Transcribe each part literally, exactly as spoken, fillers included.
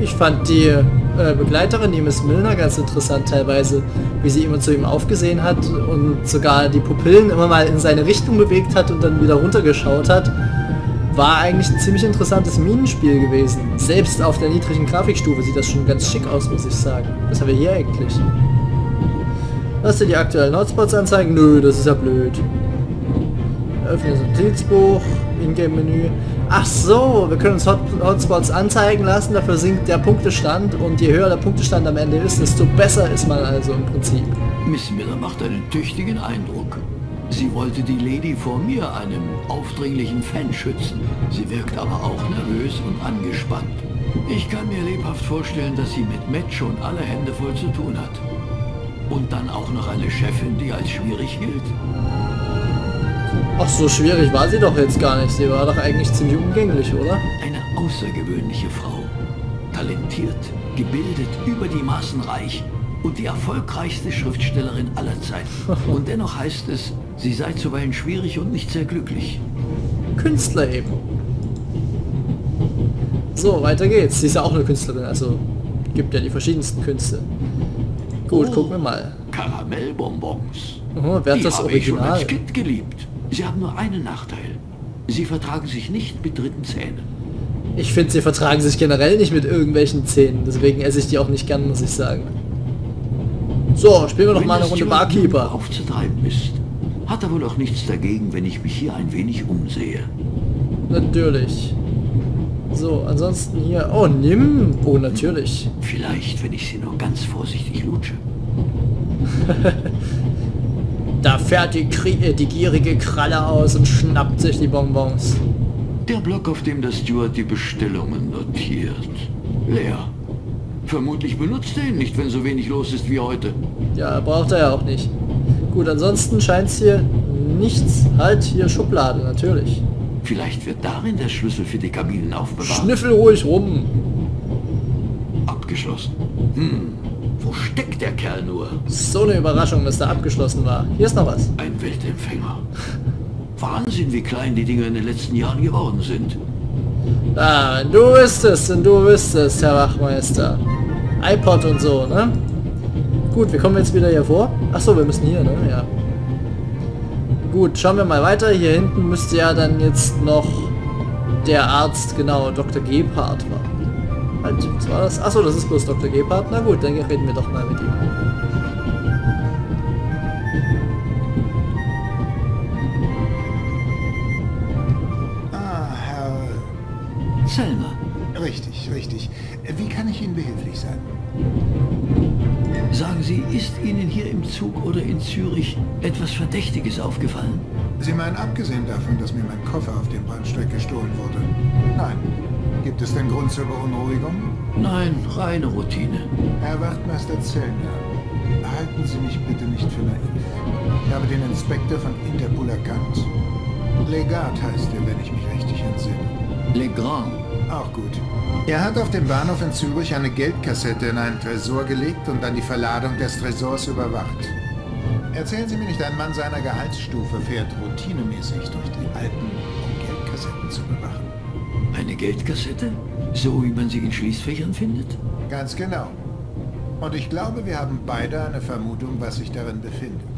Ich fand die äh, Begleiterin, die Miss Milner, ganz interessant teilweise, wie sie immer zu ihm aufgesehen hat und sogar die Pupillen immer mal in seine Richtung bewegt hat und dann wieder runtergeschaut hat. War eigentlich ein ziemlich interessantes Minenspiel gewesen. Selbst auf der niedrigen Grafikstufe sieht das schon ganz schick aus, muss ich sagen. Was haben wir hier eigentlich? Lass dir die aktuellen Hotspots anzeigen? Nö, das ist ja blöd. Öffne das Notizbuch, Ingame-Menü. Ach so, wir können uns Hot Hotspots anzeigen lassen, dafür sinkt der Punktestand und je höher der Punktestand am Ende ist, desto besser ist man also im Prinzip. Miss Miller macht einen tüchtigen Eindruck. Sie wollte die Lady vor mir, einem aufdringlichen Fan, schützen. Sie wirkt aber auch nervös und angespannt. Ich kann mir lebhaft vorstellen, dass sie mit Matt schon alle Hände voll zu tun hat. Und dann auch noch eine Chefin, die als schwierig gilt. Ach, so schwierig war sie doch jetzt gar nicht. Sie war doch eigentlich ziemlich umgänglich, oder? Eine außergewöhnliche Frau. Talentiert, gebildet, über die Maßen reich und die erfolgreichste Schriftstellerin aller Zeiten. Und dennoch heißt es, sie sei zuweilen schwierig und nicht sehr glücklich. Künstler eben. So, weiter geht's. Sie ist ja auch eine Künstlerin, also gibt ja die verschiedensten Künste. Gut, oh, gucken wir mal. Karamellbonbons. Oh, wer hat die das habe ich schon Original? als Kind geliebt. Sie haben nur einen Nachteil. Sie vertragen sich nicht mit dritten Zähnen. Ich finde, sie vertragen sich generell nicht mit irgendwelchen Zähnen. Deswegen esse ich die auch nicht gern, muss ich sagen. So, spielen wir noch wenn mal eine Runde Barkeeper. Aufzutreiben ist, hat er wohl auch nichts dagegen, wenn ich mich hier ein wenig umsehe. Natürlich. So, ansonsten hier... Oh, nimm! Oh, natürlich. Vielleicht, wenn ich sie nur ganz vorsichtig lutsche. Da fährt die, Krie die gierige Kralle aus und schnappt sich die Bonbons. Der Block, auf dem der Steward die Bestellungen notiert. Leer. Vermutlich benutzt er ihn nicht, wenn so wenig los ist wie heute. Ja, braucht er ja auch nicht. Gut, ansonsten scheint es hier nichts. Halt, hier Schublade, natürlich. Vielleicht wird darin der Schlüssel für die Kabinen aufbewahrt. Schnüffel ruhig rum. Abgeschlossen. Hm, wo steckt der Kerl nur? So eine Überraschung, dass da abgeschlossen war. Hier ist noch was. Ein Weltempfänger. Wahnsinn, wie klein die Dinger in den letzten Jahren geworden sind. Ah, du wüsstest und du wüsstest, Herr Wachmeister. iPod und so, ne? Gut, wir kommen jetzt wieder hier vor. Ach so, wir müssen hier, ne? Ja. Gut, schauen wir mal weiter. Hier hinten müsste ja dann jetzt noch der Arzt, genau, Doktor Gebhardt war. Halt, was war das? Achso, das ist bloß Doktor Gebhardt. Na gut, dann reden wir doch mal mit ihm. Ah, Herr... Selmer. Richtig, richtig. Wie kann ich Ihnen behilflich sein? Sagen Sie, ist Ihnen hier im Zug oder in Zürich etwas Verdächtiges aufgefallen? Sie meinen, abgesehen davon, dass mir mein Koffer auf dem Bahnsteig gestohlen wurde? Nein. Gibt es denn Grund zur Beunruhigung? Nein, reine Routine. Herr Wachtmeister Zellner, halten Sie mich bitte nicht für naiv. Ich habe den Inspektor von Interpol erkannt. Legat heißt er, wenn ich mich richtig entsinne. Legrand. Auch gut. Er hat auf dem Bahnhof in Zürich eine Geldkassette in einen Tresor gelegt und dann die Verladung des Tresors überwacht. Erzählen Sie mir nicht, ein Mann seiner Gehaltsstufe fährt routinemäßig durch die Alpen, um Geldkassetten zu bewachen. Eine Geldkassette? So wie man sie in Schließfächern findet? Ganz genau. Und ich glaube, wir haben beide eine Vermutung, was sich darin befindet.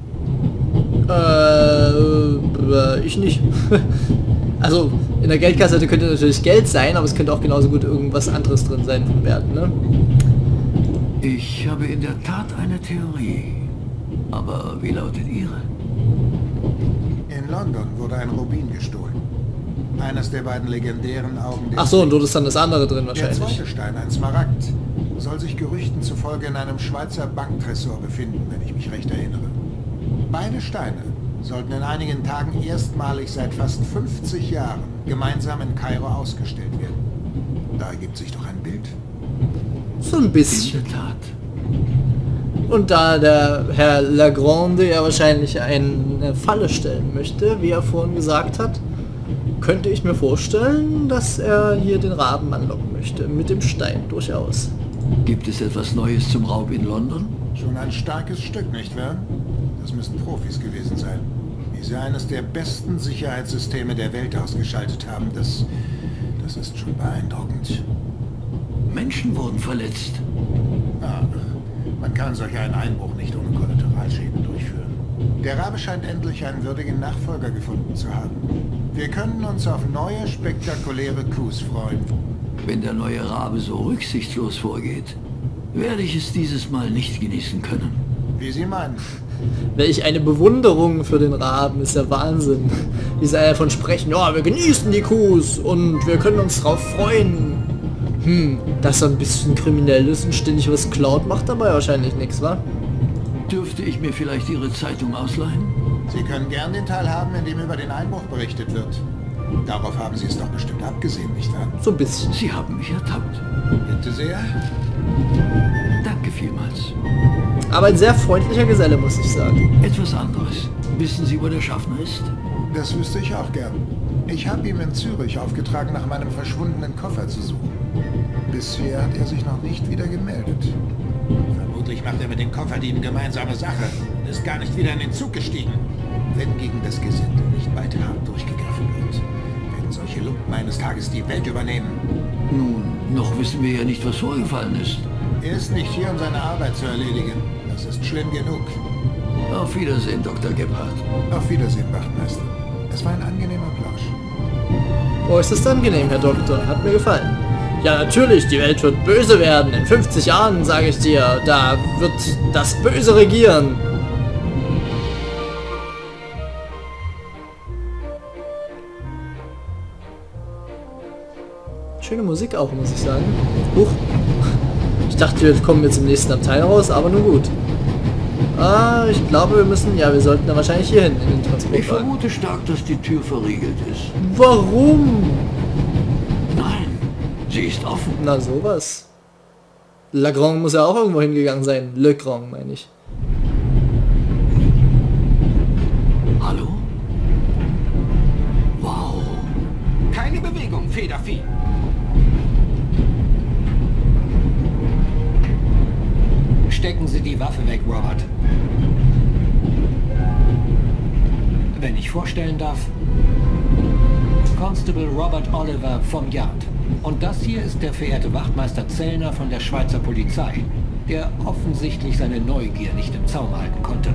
Äh, ich nicht. Also, in der Geldkassette könnte natürlich Geld sein, aber es könnte auch genauso gut irgendwas anderes drin sein von Wert, ne? Ich habe in der Tat eine Theorie. Aber wie lautet Ihre? In London wurde ein Rubin gestohlen. Eines der beiden legendären Augen... Ach so, und dort ist dann das andere drin Der wahrscheinlich. zweite Stein, ein Smaragd, soll sich Gerüchten zufolge in einem Schweizer Banktresor befinden, wenn ich mich recht erinnere. Beide Steine sollten in einigen Tagen erstmalig seit fast fünfzig Jahren gemeinsam in Kairo ausgestellt werden. Da ergibt sich doch ein Bild. So ein bisschen. In der Tat. Und da der Herr Legrande ja wahrscheinlich eine Falle stellen möchte, wie er vorhin gesagt hat, könnte ich mir vorstellen, dass er hier den Raben anlocken möchte. Mit dem Stein, durchaus. Gibt es etwas Neues zum Raub in London? Schon ein starkes Stück, nicht wahr? Das müssen Profis gewesen sein. Wie sie eines der besten Sicherheitssysteme der Welt ausgeschaltet haben, das, das ist schon beeindruckend. Menschen wurden verletzt. Ach, man kann solch einen Einbruch nicht ohne Kollateralschäden durchführen. Der Rabe scheint endlich einen würdigen Nachfolger gefunden zu haben. Wir können uns auf neue, spektakuläre Coups freuen. Wenn der neue Rabe so rücksichtslos vorgeht, werde ich es dieses Mal nicht genießen können. Wie Sie meinen. Welch eine Bewunderung für den Raben, ist ja Wahnsinn. Wie sie davon sprechen, ja, wir genießen die Coups und wir können uns drauf freuen. Hm, dass er ein bisschen kriminell ist und ständig was klaut, macht dabei wahrscheinlich nichts, wa? Dürfte ich mir vielleicht Ihre Zeitung ausleihen? Sie können gern den Teil haben, in dem über den Einbruch berichtet wird. Darauf haben Sie es doch bestimmt abgesehen, nicht wahr? So ein bisschen. Sie haben mich ertappt. Bitte sehr. Danke vielmals. Aber ein sehr freundlicher Geselle, muss ich sagen. Etwas anderes. Wissen Sie, wo der Schaffner ist? Das wüsste ich auch gern. Ich habe ihm in Zürich aufgetragen, nach meinem verschwundenen Koffer zu suchen. Bisher hat er sich noch nicht wieder gemeldet. Vermutlich macht er mit den Kofferdieben gemeinsame Sache und ist gar nicht wieder in den Zug gestiegen. Wenn gegen das Gesindel nicht bald hart durchgegriffen wird, werden solche Lumpen eines Tages die Welt übernehmen. Nun, noch wissen wir ja nicht, was vorgefallen ist. Er ist nicht hier, um seine Arbeit zu erledigen. Das ist schlimm genug. Auf Wiedersehen, Doktor Gebhardt. Auf Wiedersehen, Wachtmeister. Es war ein angenehmer Plausch. Oh, ist das angenehm, Herr Doktor. Hat mir gefallen. Ja, natürlich, die Welt wird böse werden. In fünfzig Jahren, sage ich dir, da wird das Böse regieren. Schöne Musik auch, muss ich sagen. Huch. Ich dachte, wir kommen jetzt im nächsten Abteil raus, aber nun gut. Ah, ich glaube, wir müssen... Ja, wir sollten da wahrscheinlich hier hin, in den Ich Transportwagen. vermute stark, dass die Tür verriegelt ist. Warum? Nein, sie ist offen. Na, sowas. Legrand muss ja auch irgendwo hingegangen sein. Legrand, meine ich. Hallo? Wow. Keine Bewegung, Federvieh. Stecken Sie die Waffe weg, Robert. Wenn ich vorstellen darf, Constable Robert Oliver vom Yard. Und das hier ist der verehrte Wachtmeister Zellner von der Schweizer Polizei, der offensichtlich seine Neugier nicht im Zaum halten konnte.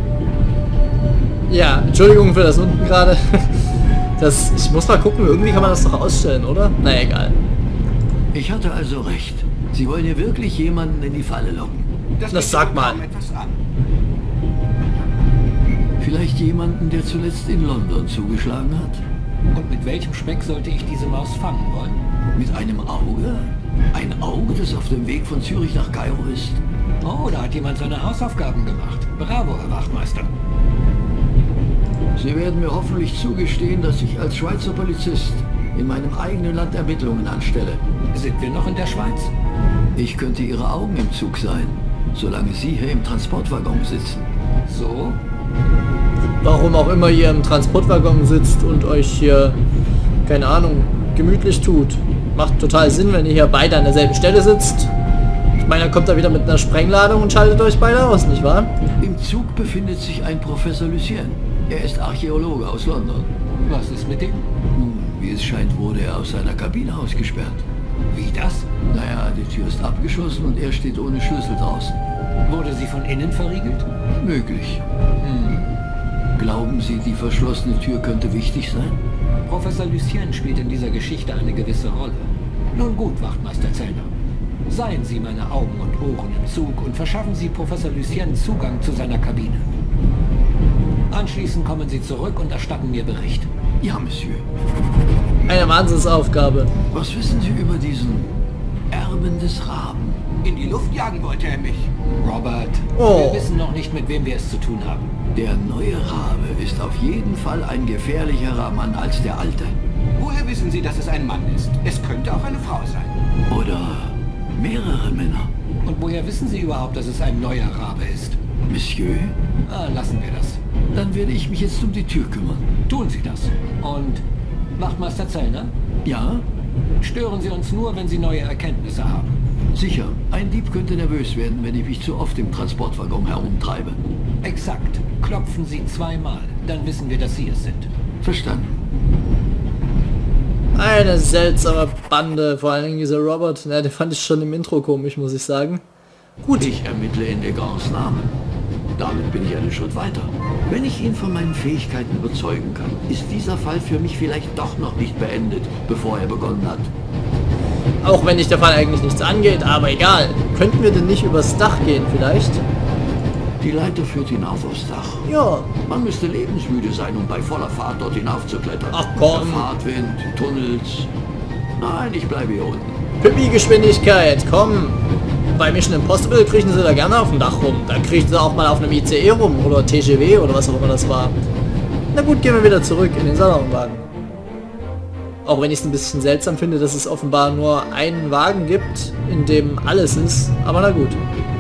Ja, Entschuldigung für das unten gerade. Das, ich muss mal gucken, irgendwie kann man das doch ausstellen, oder? Na egal. Ich hatte also recht. Sie wollen hier wirklich jemanden in die Falle locken. Das geht sag mir mal. kaum etwas an. Vielleicht jemanden, der zuletzt in London zugeschlagen hat? Und mit welchem Speck sollte ich diese Maus fangen wollen? Mit einem Auge? Ein Auge, das auf dem Weg von Zürich nach Kairo ist? Oh, da hat jemand seine Hausaufgaben gemacht. Bravo, Herr Wachtmeister. Sie werden mir hoffentlich zugestehen, dass ich als Schweizer Polizist in meinem eigenen Land Ermittlungen anstelle. Sind wir noch in der Schweiz? Ich könnte Ihre Augen im Zug sein, solange Sie hier im Transportwaggon sitzen. So? Warum auch immer ihr im Transportwaggon sitzt und euch hier, keine Ahnung, gemütlich tut. Macht total Sinn, wenn ihr hier beide an derselben Stelle sitzt. Ich meine, dann kommt er wieder mit einer Sprengladung und schaltet euch beide aus, nicht wahr? Im Zug befindet sich ein Professor Lucien. Er ist Archäologe aus London. Was ist mit dem? Nun, wie es scheint, wurde er aus seiner Kabine ausgesperrt. Wie das? Naja, die Tür ist abgeschlossen und er steht ohne Schlüssel draußen. Wurde sie von innen verriegelt? Möglich. Hm. Glauben Sie, die verschlossene Tür könnte wichtig sein? Professor Lucien spielt in dieser Geschichte eine gewisse Rolle. Nun gut, Wachtmeister Zellner. Seien Sie meine Augen und Ohren im Zug und verschaffen Sie Professor Lucien Zugang zu seiner Kabine. Anschließend kommen Sie zurück und erstatten mir Bericht. Ja, Monsieur. Eine Wahnsinnsaufgabe. Was wissen Sie über diesen Erben des Raben? In die Luft jagen wollte er mich. Robert, Oh. wir wissen noch nicht, mit wem wir es zu tun haben. Der neue Rabe ist auf jeden Fall ein gefährlicherer Mann als der alte. Woher wissen Sie, dass es ein Mann ist? Es könnte auch eine Frau sein. Oder mehrere Männer. Und woher wissen Sie überhaupt, dass es ein neuer Rabe ist? Monsieur, Ah, lassen wir das. dann werde ich mich jetzt um die Tür kümmern. Tun Sie das. Und Wachtmeister Zellner, Ja? stören Sie uns nur, wenn Sie neue Erkenntnisse haben. Sicher. Ein Dieb könnte nervös werden, wenn ich mich zu oft im Transportwaggon herumtreibe. Exakt. Klopfen Sie zweimal, dann wissen wir, dass Sie es sind. Verstanden. Eine seltsame Bande, vor allen Dingen dieser Robert. Na, den fand ich schon im Intro komisch, muss ich sagen. Gut. Ich ermittle in Legans Namen. Damit bin ich einen Schritt weiter. Wenn ich ihn von meinen Fähigkeiten überzeugen kann, ist dieser Fall für mich vielleicht doch noch nicht beendet, bevor er begonnen hat. Auch wenn dich der Fall eigentlich nichts angeht, aber egal. Könnten wir denn nicht übers Dach gehen vielleicht? Die Leiter führt hinauf aufs Dach. Ja. Man müsste lebensmüde sein, um bei voller Fahrt dort hinaufzuklettern. Ach komm. Der Fahrtwind, Tunnels. Nein, ich bleibe hier unten. Pipi-Geschwindigkeit, komm. Bei Mission Impossible kriechen sie da gerne auf dem Dach rum. Da kriechen sie auch mal auf einem I C E rum oder T G W oder was auch immer das war. Na gut, gehen wir wieder zurück in den Salonwagen. Auch wenn ich es ein bisschen seltsam finde, dass es offenbar nur einen Wagen gibt, in dem alles ist. Aber na gut.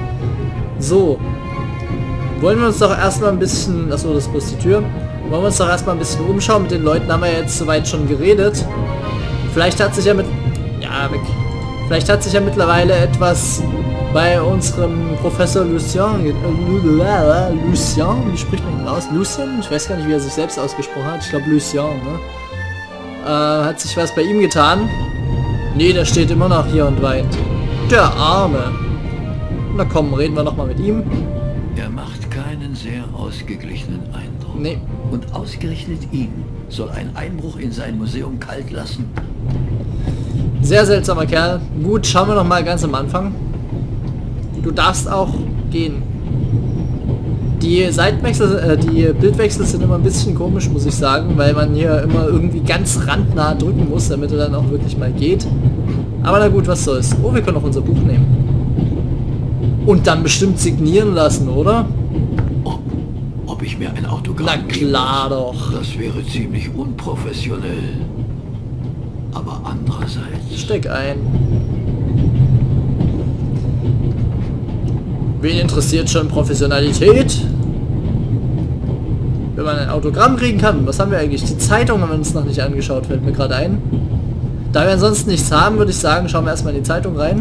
So. Wollen wir uns doch erstmal ein bisschen... Achso, das ist bloß die Tür. Wollen wir uns doch erstmal ein bisschen umschauen. Mit den Leuten haben wir jetzt soweit schon geredet. Vielleicht hat sich ja mit... Ja, weg. Vielleicht hat sich ja mittlerweile etwas bei unserem Professor Lucien... Äh, Lucien? Wie spricht man ihn aus? Lucien? Ich weiß gar nicht, wie er sich selbst ausgesprochen hat. Ich glaube Lucien, ne? Äh, hat sich was bei ihm getan? Nee, der steht immer noch hier und weint. Der Arme. Na komm, reden wir noch mal mit ihm. Er macht keinen sehr ausgeglichenen Eindruck. Nee. Und ausgerechnet ihn soll ein Einbruch in sein Museum kalt lassen. Sehr seltsamer Kerl. Gut, schauen wir noch mal ganz am Anfang. Du darfst auch gehen. Die Seitenwechsel, äh, die Bildwechsel sind immer ein bisschen komisch, muss ich sagen, weil man hier immer irgendwie ganz randnah drücken muss, damit er dann auch wirklich mal geht. Aber na gut, was soll's. Oh, wir können auch unser Buch nehmen. Und dann bestimmt signieren lassen, oder? Ob, ob ich mir ein Autogramm... Na klar doch. Das wäre ziemlich unprofessionell. Aber andererseits... Steck ein. Wen interessiert schon Professionalität? Wenn man ein Autogramm kriegen kann. Was haben wir eigentlich? Die Zeitung haben wir uns noch nicht angeschaut, fällt mir gerade ein. Da wir ansonsten nichts haben, würde ich sagen, schauen wir erstmal in die Zeitung rein.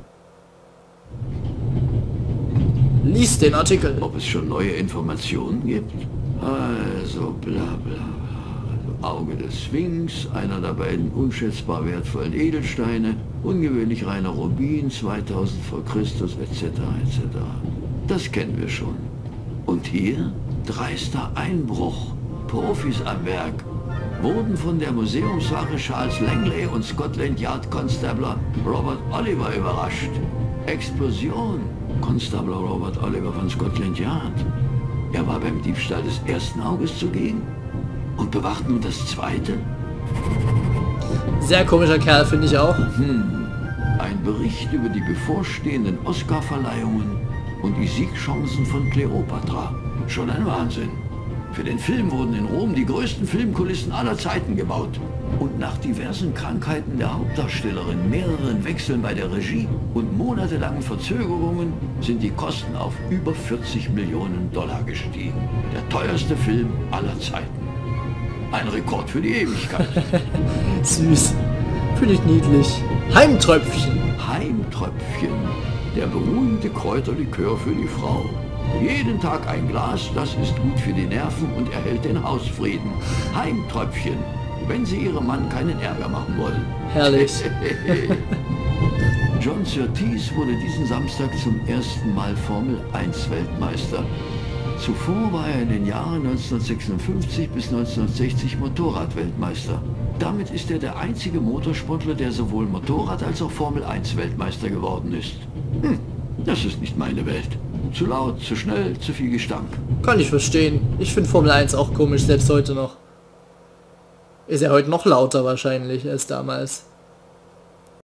Lies den Artikel. Ob es schon neue Informationen gibt? Also bla bla bla. Auge des Sphinx, einer der beiden unschätzbar wertvollen Edelsteine, ungewöhnlich reiner Rubin, zweitausend vor Christus, et cetera et cetera. Das kennen wir schon. Und hier? Dreister Einbruch. Profis am Werk. Wurden von der Museumswache Charles Langley und Scotland Yard Constable Robert Oliver überrascht. Explosion. Constable Robert Oliver von Scotland Yard. Er war beim Diebstahl des ersten Auges zugegen und bewacht nun das zweite. Sehr komischer Kerl, finde ich auch. Hm. Ein Bericht über die bevorstehenden Oscar-Verleihungen und die Siegchancen von Kleopatra. Schon ein Wahnsinn. Für den Film wurden in Rom die größten Filmkulissen aller Zeiten gebaut. Und nach diversen Krankheiten der Hauptdarstellerin, mehreren Wechseln bei der Regie und monatelangen Verzögerungen sind die Kosten auf über vierzig Millionen Dollar gestiegen. Der teuerste Film aller Zeiten. Ein Rekord für die Ewigkeit. Süß. Finde ich niedlich. Heimtröpfchen. Heimtröpfchen. Der beruhigende Kräuterlikör für die Frau. Jeden Tag ein Glas, das ist gut für die Nerven und erhält den Hausfrieden. Heimtröpfchen. Wenn Sie Ihrem Mann keinen Ärger machen wollen. Herrlich. John Surtees wurde diesen Samstag zum ersten Mal Formel eins Weltmeister. Zuvor war er in den Jahren neunzehnhundertsechsundfünfzig bis neunzehnhundertsechzig Motorradweltmeister. Damit ist er der einzige Motorsportler, der sowohl Motorrad- als auch Formel eins Weltmeister geworden ist. Hm, das ist nicht meine Welt. Zu laut, zu schnell, zu viel Gestank. Kann ich verstehen. Ich finde Formel eins auch komisch, selbst heute noch. Ist ja heute noch lauter wahrscheinlich als damals.